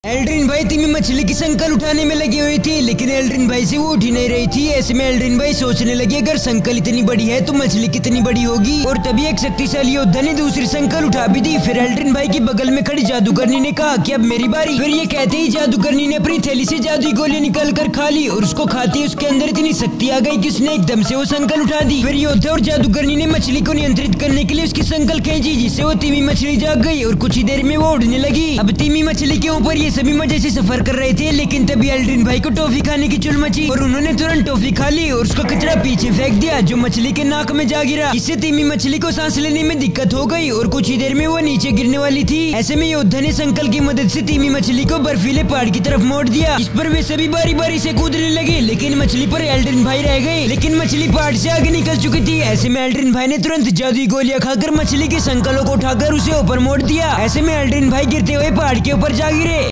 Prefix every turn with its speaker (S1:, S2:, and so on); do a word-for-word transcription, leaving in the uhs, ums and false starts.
S1: Aldrin भाई तिमी मछली की संकल उठाने में लगी हुई थी, लेकिन एल्ड्रिन भाई से वो उठ ही नहीं रही थी। ऐसे में एल्ड्रिन भाई सोचने लगे अगर संकल इतनी बड़ी है तो मछली कितनी बड़ी होगी। और तभी एक शक्तिशाली योद्धा ने दूसरी संकल उठा भी दी। फिर एल्ड्रिन भाई के बगल में खड़ी जादूगरनी ने कहा कि अब मेरी बारी। फिर ये कहते ही जादूगरनी ने अपनी थैली से जादुई गोलियां निकाल कर खा ली और उसको खाते ही उसके अंदर इतनी शक्ति आ गई कि उसने एकदम से वो संकल उठा दी। फिर योद्धा और जादूगरनी ने मछली को नियंत्रित करने के लिए उसकी संकल खींची, जिससे वो तिमी मछली जाग गई और कुछ ही देर में वो उड़ने लगी। अब तिमी मछली के ऊपर ये सभी मजे से सफर कर रहे थे, लेकिन तभी एल्ड्रिन भाई को टॉफी खाने की चुल मची और उन्होंने तुरंत टॉफी खा ली और उसका कचरा पीछे फेंक दिया जो मछली के नाक में जा गिरा। इससे तिमी मछली को सांस लेने में दिक्कत हो गई और कुछ ही देर में वो नीचे गिरने वाली थी। ऐसे में योद्धा ने संकल की मदद से तिमी मछली को बर्फीले पहाड़ की तरफ मोड़ दिया। इस पर वे सभी बारी बारी से कूदने लगे, लेकिन मछली पर एल्ड्रिन भाई रह गए। लेकिन मछली पहाड़ से आगे निकल चुकी थी। ऐसे में एल्ड्रिन भाई ने तुरंत जादुई गोलियां खाकर मछली के संकलों को उठाकर उसे ऊपर मोड़ दिया। ऐसे में एल्ड्रिन भाई गिरते हुए पहाड़ के ऊपर जा गिरे।